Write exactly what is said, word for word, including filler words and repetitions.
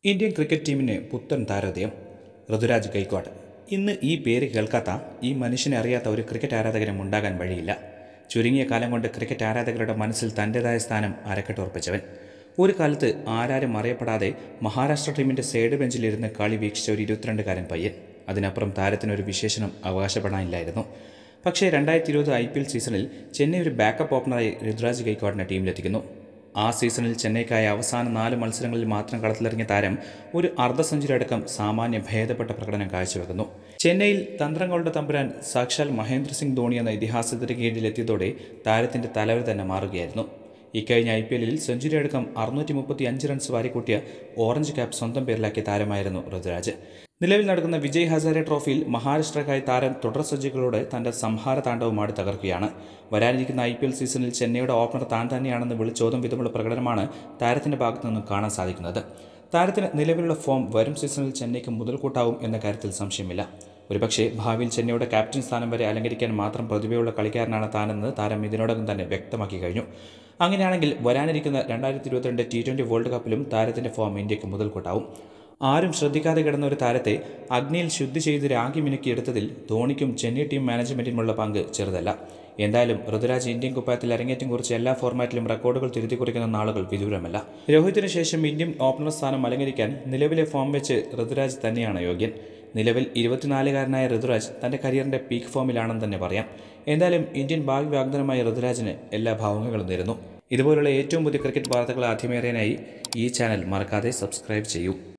Indian cricket ടീമിന് പുത്തൻ താരോദയം ഋതുരാജ് ഗൈക്വാഡ്. ഇന്ന് ഈ പേര് കേൾക്കാത്ത, ഈ മനുഷ്യനെ അറിയാത്ത ഒരു ക്രിക്കറ്റ് ആരാധകനും ഉണ്ടാകാൻ വഴിയില്ല. ചുരുങ്ങിയ കാലം കൊണ്ട് ക്രിക്കറ്റ് ആരാധകരുടെ മനസ്സിൽ തൻ്റേതായ സ്ഥാനം അരക്കെട്ടുറപ്പിച്ചവൻ. ഒരു കാലത്ത് ആരാരും അറിയപ്പെടാതെ മഹാരാഷ്ട്ര ടീമിൻ്റെ സൈഡ് ബെഞ്ചിലിരുന്ന് കളി വീക്ഷിച്ച ഒരു ഇരുപത്തിരണ്ടുകാരൻ പയ്യൻ. അതിനപ്പുറം താരത്തിനൊരു വിശേഷണം അവകാശപ്പെടാനില്ലായിരുന്നു. പക്ഷേ രണ്ടായിരത്തി ഇരുപത് ഐ പി എൽ സീസണിൽ ചെന്നൈ ഒരു ബാക്കപ്പ് ഓപ്പണറായി ഋതുരാജ് ഗൈക്വാഡിനെ ടീമിലെത്തിക്കുന്നു. ആ സീസണിൽ ചെന്നൈക്കായ അവസാന നാല് മത്സരങ്ങളിൽ മാത്രം കളത്തിലിറങ്ങിയ താരം ഒരു അർദ്ധ സെഞ്ചുറി അടക്കം സാമാന്യ ഭേദപ്പെട്ട പ്രകടനം കാഴ്ചവെക്കുന്നു. ചെന്നൈയിൽ തന്ത്രങ്ങളുടെ തമ്പുരാൻ സാക്ഷാൽ മഹേന്ദ്ര സിംഗ് ധോണി എന്ന ഇതിഹാസത്തിന് കീഴിലെത്തിയതോടെ താരത്തിൻ്റെ തലവർ തന്നെ മാറുകയായിരുന്നു. ഇക്കഴിഞ്ഞ ഐ പി എല്ലിൽ സെഞ്ചുറി അടക്കം അറുന്നൂറ്റി മുപ്പത്തി അഞ്ച് റൺസ് വാരിക്കൂട്ടിയ ഓറഞ്ച് ക്യാപ്പ് സ്വന്തം പേരിലാക്കിയ താരമായിരുന്നു ഋതുരാജ്. നിലവിൽ നടക്കുന്ന വിജയ് ഹസാരെ ട്രോഫിയിൽ മഹാരാഷ്ട്രക്കായി താരം തുടർ സജ്ജകളോടെ തൻ്റെ സംഹാര താണ്ഡവമാടി തകർക്കുകയാണ്. വരാനിരിക്കുന്ന ഐ പി എൽ സീസണിൽ ചെന്നൈയുടെ ഓപ്പണർ താൻ തന്നെയാണെന്ന് വിളിച്ചോതും വിധമുള്ള പ്രകടനമാണ് താരത്തിൻ്റെ ഭാഗത്തു നിന്നും കാണാൻ സാധിക്കുന്നത്. താരത്തിന് നിലവിലുള്ള ഫോം വരും സീസണിൽ ചെന്നൈക്ക് മുതൽക്കൂട്ടാവും എന്ന കാര്യത്തിൽ സംശയമില്ല. ഒരുപക്ഷെ ഭാവിയിൽ ചെന്നൈയുടെ ക്യാപ്റ്റൻ സ്ഥാനം വരെ അലങ്കരിക്കാൻ മാത്രം പ്രതിഭയുള്ള കളിക്കാരനാണ് താനെന്ന് താരം ഇതിനോടകം തന്നെ വ്യക്തമാക്കി കഴിഞ്ഞു. അങ്ങനെയാണെങ്കിൽ വരാനിരിക്കുന്ന രണ്ടായിരത്തി ഇരുപത്തിരണ്ട് ടി ട്വൻ്റി വേൾഡ് കപ്പിലും താരത്തിൻ്റെ ഫോം ഇന്ത്യക്ക് മുതൽക്കൂട്ടാവും. ആരും ശ്രദ്ധിക്കാതെ കിടന്ന ഒരു താരത്തെ അഗ്നിയിൽ ശുദ്ധി ചെയ്ത് രാഗി മിനുക്കിയെടുത്തതിൽ ധോണിക്കും ചെന്നൈ ടീം മാനേജ്മെൻറ്റിനുമുള്ള പങ്ക് ചെറുതല്ല. എന്തായാലും ഋതുരാജ് ഇന്ത്യൻ കുപ്പായത്തിൽ അരങ്ങേറ്റം കുറിച്ച് എല്ലാ ഫോർമാറ്റിലും റെക്കോർഡുകൾ തിരുത്തി കുറിക്കുന്ന നാളുകൾ വിദൂരമല്ല. രോഹിതിന് ശേഷം ഇന്ത്യൻ ഓപ്പണർ സ്ഥാനം അലങ്കരിക്കാൻ നിലവിലെ ഫോം വെച്ച് ഋതുരാജ് തന്നെയാണ് യോഗ്യൻ. നിലവിൽ ഇരുപത്തിനാലുകാരനായ ഋതുരാജ് തൻ്റെ കരിയറിൻ്റെ പീക്ക് ഫോമിലാണെന്ന് തന്നെ പറയാം. എന്തായാലും ഇന്ത്യൻ ഭാവി വാഗ്ദാനമായ ഋതുരാജിന് എല്ലാ ഭാവങ്ങളും നേരുന്നു. ഇതുപോലുള്ള ഏറ്റവും പുതിയ ക്രിക്കറ്റ് വാർത്തകൾ ആദ്യമേറിയാനായി ഈ ചാനൽ മറക്കാതെ സബ്സ്ക്രൈബ് ചെയ്യൂ.